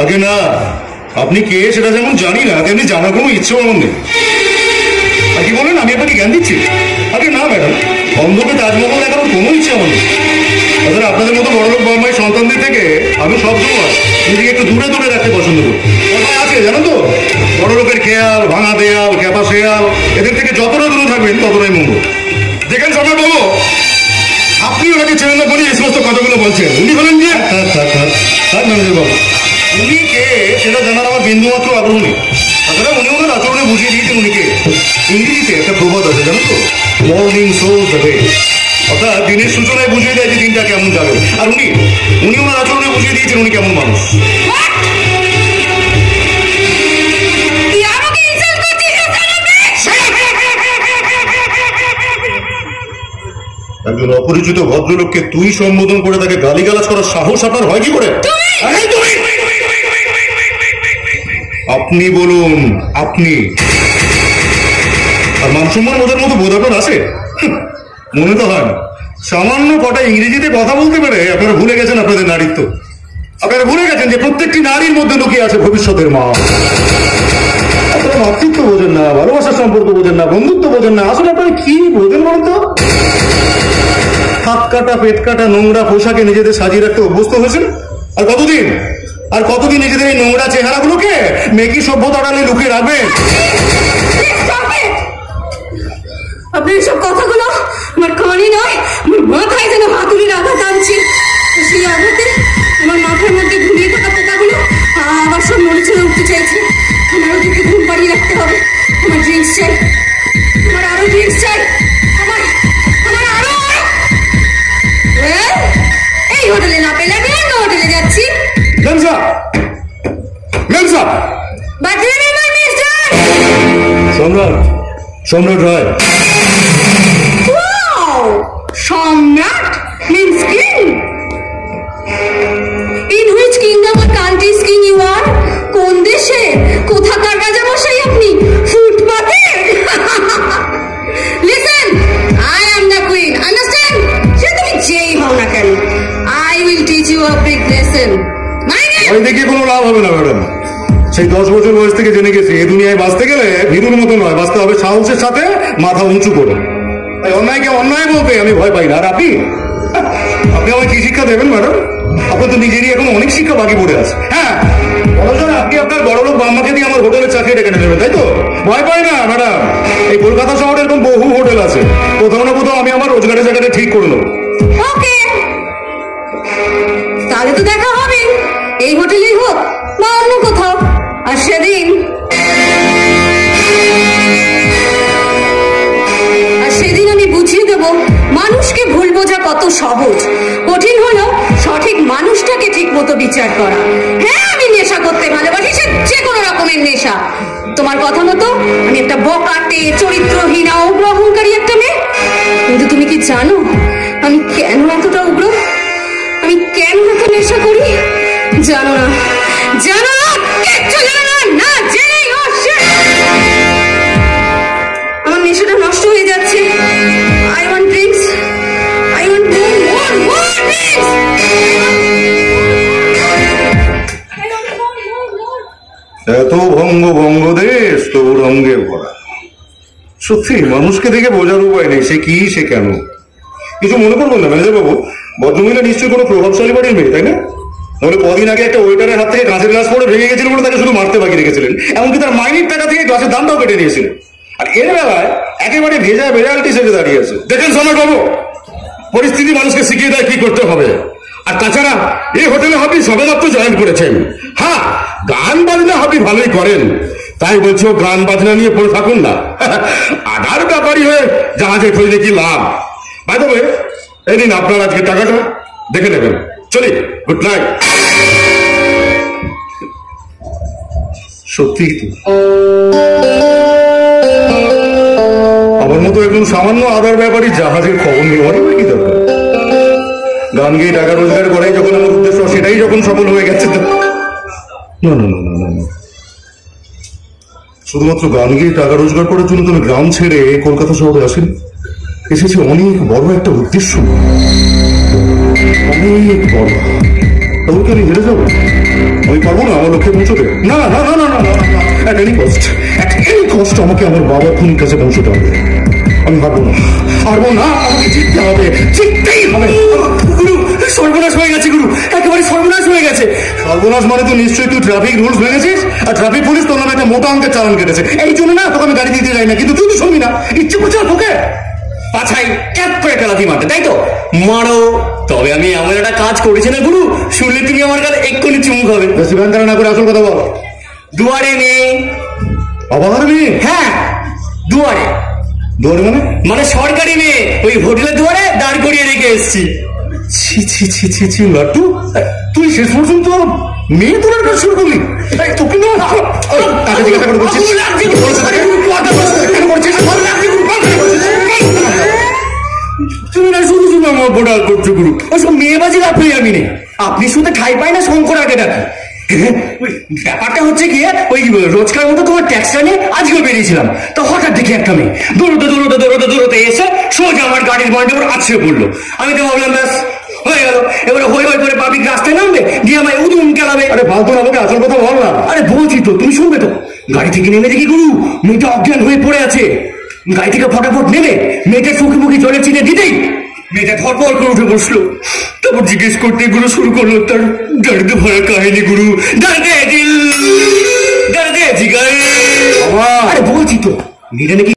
আগে না, আপনি কে সেটা যেমন জানি না, তেমনি জানার কোনো ইচ্ছেও আমার নেই। আর কি বলেন, আমি আপনাকে জ্ঞান দিচ্ছি? আগে না ম্যাডাম, অন্ধকে তাজমহল দেখানোর কোনো ইচ্ছে আমার নেই। তাছাড়া আপনাদের মতো বড়লোক বাবা-মায়ের সন্তানদের থেকে আমি সবসময় নিজেকে একটু দূরে দূরে রাখতে পছন্দ করি। কথায় আছে জানো তো, বড়লোকের খেয়াল, ভাঙা দেয়াল, ক্যাপা শেয়াল, এদের থেকে যতটা দূরে থাকবেন ততটাই মঙ্গল। দেখেন সবাই বাবু, আপনি ওনাকে চেনেন না বলে এই সমস্ত কথাগুলো বলছেন। উনি হলেন যে ম্যানেজার বাবু, উনি কে সেটা জানার আমার বিন্দুমাত্র আগ্রহ নেই। তাছাড়া উনি ওনার আচরণে বুঝিয়ে দিয়েছেন উনি কে। ইংরেজিতে একটা প্রবাদ আছে জানো তো, মর্নিং শোজ দ্য ডে, অর্থাৎ দিনের সূচনায় বুঝিয়ে দেয় যে দিনটা কেমন যাবে। আর উনি ওনার আচরণে বুঝিয়ে দিয়েছেন উনি কেমন মানুষ। একজন অপরিচিত ভদ্রলোককে তুই সম্বোধন করে তাকে গালিগালাজ করার সাহস আপনার হয় কি করে? আপনি বলুন, আপনি। আর মান সম্মান বোঝার মতো বোধ আপনার আছে? মনে তো হয় না। সামান্য কটা ইংরেজিতে কথা বলতে পেরে আপনারা ভুলে গেছেন আপনাদের নারীত্ব। আপনারা ভুলে গেছেন যে প্রত্যেকটি নারীর মধ্যে লুকিয়ে আছে ভবিষ্যতের মা। আপনারা মাতৃত্ব বোঝেন না, ভালোবাসার সম্পর্ক বোঝেন না, বন্ধুত্ব বোঝেন না। আসলে আপনারা কি বোঝেন বলেন তো? হাত কাটা, পেট কাটা, নোংরা পোশাকে নিজেদের সাজিয়ে রাখতে অভ্যস্ত হয়েছেন। আর কতদিন নিজেদের এই নোংরা চেহারাগুলোকে মেকি সভ্যতা আড়ালে লুকিয়ে রাখবেন? আপনি এসব কথাগুলো আমার কানে নয়, আমার মাথায় যেন হাতুড়ির আঘাত আনছে। সেই আঘাতে আমার মাথার মধ্যে ঘুরিয়ে থাকা পোকাগুলো আবার সব মনে ছেড়ে উঠতে চাইছে। আমার ওদেরকে ঘুম পাড়িয়ে রাখতে হবে। আমার ড্রিঙ্কস চাই, আমার আরো ড্রিঙ্কস চাই, আমার আরো। এই হোটেলে না পেলে আমি অন্য হোটেলে যাচ্ছি। সম্রাট রায়। সম্রাট means king. In which kingdom or country's king you are? কোন দেশে কোথাকার রাজা মশাই আপনি? ফুটপাতে? Listen, I am the queen. Understand? সে তুমি যেই হও না কেন, I will teach you a big lesson. ওই দেখে কোনো লাভ হবে না ম্যাডাম। সেই 10 বছর বয়স থেকে জেনে গেছি এই দুনিয়ায় বাঁচতে গেলে ভীরুর মতো নয়, বাঁচতে হবে সাহসের সাথে, মাথা উঁচু করে। তাই অন্যায়কে অন্যায় বলতে আমি ভয় পাই না। আর আপনি আমায় কি শিক্ষা দেবেন ম্যাডাম? আপনার তো নিজেরই এখন অনেক শিক্ষা বাকি পড়ে আছে। হ্যাঁ, আপনি আপনার বড়লোক বাম্মাকে দিয়ে আমার হোটেলে চাকরি ডেকে নেবেন, তাই তো? ভয় পাই না ম্যাডাম, এই কলকাতা শহরে এরকম বহু হোটেল আছে। কোথাও না কোথাও আমি আমার রোজগারের জায়গাটা ঠিক করে নেবো। ওকে, তাহলে তো দেখা হবে, এই হোটেলেই হোক বা অন্য কোথাও। আর সেদিন আমি বুঝিয়ে দেব মানুষকে ভুল বোঝা কত সহজ। কঠিন হলো সঠিক মানুষটাকে ঠিক মতো বিচার করা। হ্যাঁ, আমি নেশা করতে ভালোবাসি, সে যে কোনো রকমের নেশা। তোমার কথা মতো আমি একটা বকাটে, চরিত্রহীন, উগ্র অহংকারী একটা মেয়ে। কিন্তু তুমি কি জানো আমি কেন এতটা উগ্র? আমি কেন এত নেশা করি? জানো না, জানো না, কিচ্ছু জানো না। না জেনেই আমার নেশাটা নষ্ট হয়ে যাচ্ছে। I want drinks. I want more drinks. এত ভঙ্গ দেশ তো রঙে ভরা। সত্যি মানুষকে দেখে বোঝার উপায় নেই সে কি, সে কেন। কিছু মনে করবেন না ম্যানেজার বাবু, ভদ্রমহিলা নিশ্চয়ই কোনো প্রভাবশালী বাড়ির মেয়ে, তাই না? তাহলে কদিন আগে একটা ওয়েটারের হাত থেকে কাঁচের গ্লাস পড়ে ভেঙে গেছিল বলে তাকে শুধু মারতে বাকি রেখেছিলেন। এমনকি তার মাইনের টাকা থেকে গ্লাসের দামটাও কেটে নিয়েছিলেন। আর এর বেলায় একেবারে ভেজা বেড়ালটি সেজে দাঁড়িয়ে আছে। দেখেন সম্রাট বাবু, পরিস্থিতি মানুষকে শিখিয়ে দেয় কি করতে হবে। আর তাছাড়া এই হোটেলে আপনি সবেমাত্র জয়েন করেছেন। হ্যাঁ, গান বাজনা আপনি ভালোই করেন, তাই বলছি গান বাজনা নিয়ে পড়ে থাকুন না। আধার ব্যাপারী হয়ে জাহাজে ফেলে কি লাভ? বাই দ্য ওয়ে, এই দিন আপনার আজকে টাকাটা দেখে নেবেন। চলি, গুড নাইট। সত্যি আমার মতো একদম সামান্য আধার ব্যাপারী জাহাজের খবর নেওয়ার কি দরকার? গান গিয়ে টাকা রোজগার করে যখন আমার উদ্দেশ্য সেটাই যখন সফল হয়ে গেছে। না না না না না, শুধুমাত্র গান গিয়ে টাকা রোজগার করার জন্য তুমি গ্রাম ছেড়ে কলকাতা শহরে আসেন। এসেছে অনেক বড় একটা উদ্দেশ্য, অনেক বড়। তবে কি আমি হেরে যাবো? আমি পারবো না আমার লক্ষ্যে পৌঁছতে? না না না না না না, অ্যাট এনি কস্ট আমাকে আমার বাবার খুনির কাছে পৌঁছতে হবে। আমি পারবো না, পারবো না, আমাকে জিততে হবে, জিততেই হবে। গুরু, সর্বনাশ হয়ে গেছে গুরু, একেবারে সর্বনাশ হয়ে গেছে। সর্বনাশ মানে তো নিশ্চয়ই তুই ট্রাফিক রুলস ভেঙেছিস, আর ট্রাফিক পুলিশ তোর নামে একটা মোটা অঙ্কের চালান কেটেছে। এই জন্য না তোকে আমি গাড়ি দিতে যাই না, কিন্তু তুই তো শুনবি না, ইচ্ছে করছে না তোকে পাছাই ক্যাপ করে একটা লাথি মারতে, তাই তো? মারো। তবে আমি এমন একটা কাজ করেছি না গুরু, শুনলে তুমি আমার কাছে এক্ষুনি চুমুক হবে। বেশি ব্যান্তারা না করে আসল কথা বল। দুয়ারে মেয়ে। আবার মেয়ে? হ্যাঁ, দুয়ারে। দৌড় মানে? মানে সরকারি মেয়ে, ওই হোটেলের দুয়ারে দাঁড় করিয়ে রেখে এসছি। ছি ছি ছি ছি ছি লাট্টু, তুই শেষ পর্যন্ত মেয়ে তোলার কাজ শুরু করলি? তোকে না তাকে জিজ্ঞাসা করে বলছিস তুমি না শুধু শুধু আমার বোটাল করছো গুরু, ওসব মেয়েবাজি আপনি আমি নেই। আপনি শুধু ঠাই পাই না শঙ্কর আগে ডাকি। ব্যাপারটা হচ্ছে কি, ওই রোজকার মতো তোমার ট্যাক্সটা নিয়ে আজকে বেরিয়েছিলাম, তো হঠাৎ দেখি একটা মেয়ে দৌড়তে এসে সোজা আমার গাড়ির ময়দার উপর আছড়ে পড়লো। আমি তো ভাবলাম ব্যাস হয়ে গেল, এবারে হই হই করে পাবলিক রাস্তায় নামবে, গিয়ে আমায় উদুম কেলাবে। আরে ফালতু না, আমাকে আসল কথা বল না। আরে বলছি তো, তুমি শুনবে তো। গাড়ি থেকে নেমে দেখি গুরু মেয়েটা অজ্ঞান হয়ে পড়ে আছে। গাড়ি থেকে ফটাফট নেমে মেয়েটার চোখে মুখে জলে চিনে দিতেই মেয়েটা ধরপড় করে উঠে বসলো। তারপর জিজ্ঞেস করতে গুরু শুরু করলো তার দর্দ ভরা কাহিনী। গুরু দর্দে দিল, দর্দে জিগার। আরে বলছি তো, মেয়েটা নাকি